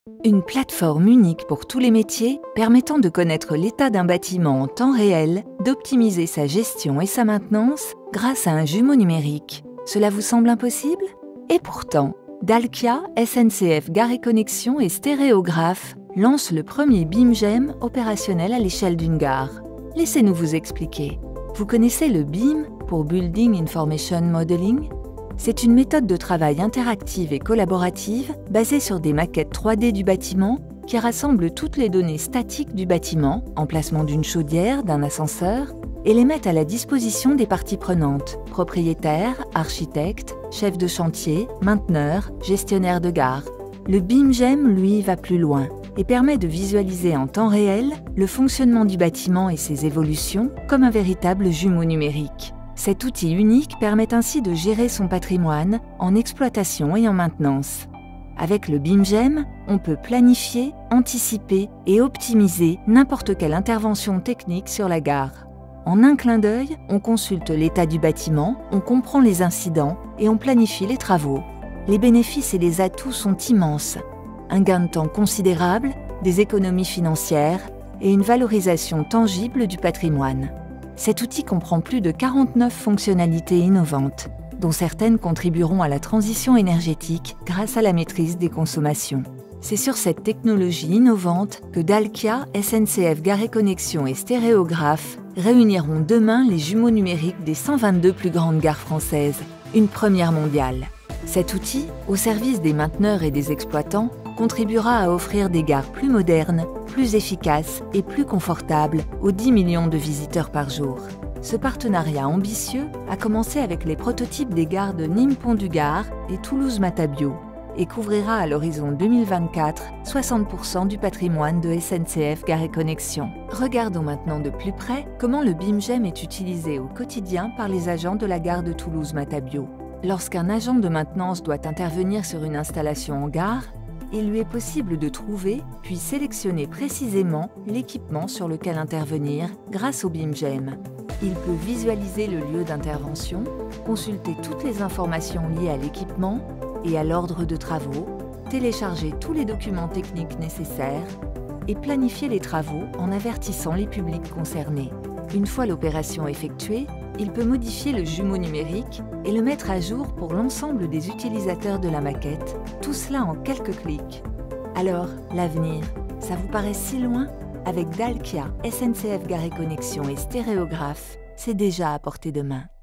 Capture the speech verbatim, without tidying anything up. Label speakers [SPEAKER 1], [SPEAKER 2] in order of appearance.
[SPEAKER 1] Une plateforme unique pour tous les métiers permettant de connaître l'état d'un bâtiment en temps réel, d'optimiser sa gestion et sa maintenance grâce à un jumeau numérique. Cela vous semble impossible? Et pourtant, Dalkia, S N C F Gare et Connexions et Stéréographe lance le premier BIM-GEM opérationnel à l'échelle d'une gare. Laissez-nous vous expliquer. Vous connaissez le BIM pour Building Information Modeling? C'est une méthode de travail interactive et collaborative basée sur des maquettes trois D du bâtiment qui rassemble toutes les données statiques du bâtiment, emplacement d'une chaudière, d'un ascenseur, et les met à la disposition des parties prenantes, propriétaires, architectes, chefs de chantier, mainteneurs, gestionnaires de gare. Le BIM-GEM, lui, va plus loin et permet de visualiser en temps réel le fonctionnement du bâtiment et ses évolutions comme un véritable jumeau numérique. Cet outil unique permet ainsi de gérer son patrimoine en exploitation et en maintenance. Avec le BIM-GEM, on peut planifier, anticiper et optimiser n'importe quelle intervention technique sur la gare. En un clin d'œil, on consulte l'état du bâtiment, on comprend les incidents et on planifie les travaux. Les bénéfices et les atouts sont immenses. Un gain de temps considérable, des économies financières et une valorisation tangible du patrimoine. Cet outil comprend plus de quarante-neuf fonctionnalités innovantes, dont certaines contribueront à la transition énergétique grâce à la maîtrise des consommations. C'est sur cette technologie innovante que Dalkia, S N C F Gare et Connexions et Stéréographe réuniront demain les jumeaux numériques des cent vingt-deux plus grandes gares françaises, une première mondiale. Cet outil, au service des mainteneurs et des exploitants, contribuera à offrir des gares plus modernes, plus efficaces et plus confortables aux dix millions de visiteurs par jour. Ce partenariat ambitieux a commencé avec les prototypes des gares de Nîmes-Pont-du-Gard et Toulouse-Matabiau et couvrira à l'horizon deux mille vingt-quatre soixante pour cent du patrimoine de S N C F Gare et Connexions. Regardons maintenant de plus près comment le BIM-GEM est utilisé au quotidien par les agents de la gare de Toulouse-Matabiau. Lorsqu'un agent de maintenance doit intervenir sur une installation en gare, il lui est possible de trouver puis sélectionner précisément l'équipement sur lequel intervenir grâce au BIM-GEM. Il peut visualiser le lieu d'intervention, consulter toutes les informations liées à l'équipement et à l'ordre de travaux, télécharger tous les documents techniques nécessaires et planifier les travaux en avertissant les publics concernés. Une fois l'opération effectuée, il peut modifier le jumeau numérique et le mettre à jour pour l'ensemble des utilisateurs de la maquette, tout cela en quelques clics. Alors, l'avenir, ça vous paraît si loin? Avec Dalkia, S N C F Gare et Connexions et Stéréographe, c'est déjà à portée de main.